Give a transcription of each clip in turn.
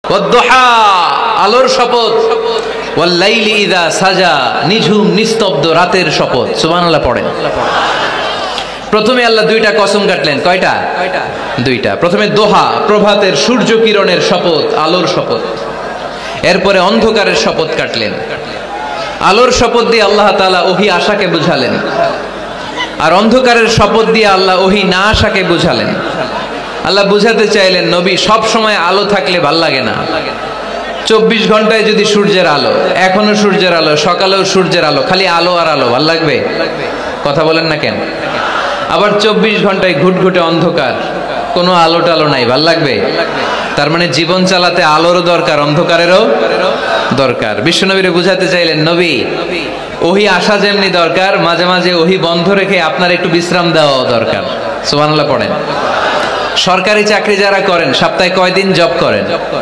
ওয়াদ-দুহা, আলোর শপথ, ওয়াল-লাইলি ইযা সাজা, নিঝুম নিস্তব্ধ রাতের শপথ। সুবহানাল্লাহ পড়েন। প্রথমে আল্লাহ দুইটা কসম কাটলেন। কয়টা? দুইটা। প্রথমে দোহা, প্রভাতের সূর্য কিরণের শপথ, আলোর শপথ। এরপরে অন্ধকারের শপথ কাটলেন। আলোর শপথ দিয়ে আল্লাহ তাআলা ওহী আশাকে বুঝালেন, আর অন্ধকারের শপথ দিয়ে আল্লাহ ওহী না আশাকে বুঝালেন। আল্লাহ বুঝাতে চাইলেন, নবী সব সময় আলো থাকলে ভাল লাগে না। 24 ঘন্টায় যদি সূর্যের আলো, এখনো সূর্যের আলো, সকালেও সূর্যের আলো, খালি আলো আর আলো, ভাল লাগবে? কথা বলেন না কেন? আবার 24 ঘন্টায় ঘুটঘুটে অন্ধকার, কোনো আলো টালো নাই, ভাল লাগবে? তার মানে জীবন চালাতে আলোরও দরকার, অন্ধকারেরও দরকার। বিশ্বনবীরে বুঝাতে চাইলেন, নবী ওহী আসা যেমনি দরকার, মাঝে মাঝে ওহী বন্ধ রেখে আপনার একটু বিশ্রাম দেওয়া দরকার। সুবহানাল্লাহ পড়েন। সরকারি চাকরি যারা করেন, সপ্তাহে কয়দিন জব করেন?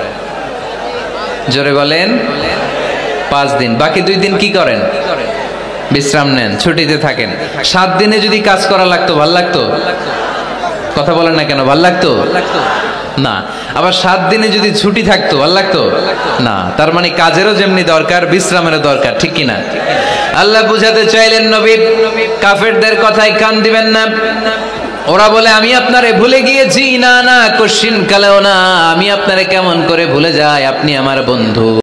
জোরে বলেন। 5 দিন। বাকি 2 দিন কি করেন? বিশ্রাম নেন, ছুটিতে থাকেন। 7 দিনে যদি কাজ করা লাগতো, ভাল লাগতো? কথা বলেন না কেন? ভাল লাগতো না। আবার 7 দিনে যদি ছুটি থাকতো, ভাল লাগতো না। তার মানে কাজেরও যেমনি দরকার, বিশ্রামেরও দরকার, ঠিক কিনা? আল্লাহ বুঝাতে চাইলেন, নবী কাফেরদের কথায় কান দিবেন না। ওরা বলে আমি আপনারে ভুলে গিয়েছি। না না, কশিন কালেও না। আমি আপনারে কেমন করে ভুলে যাই? আপনি আমার বন্ধু।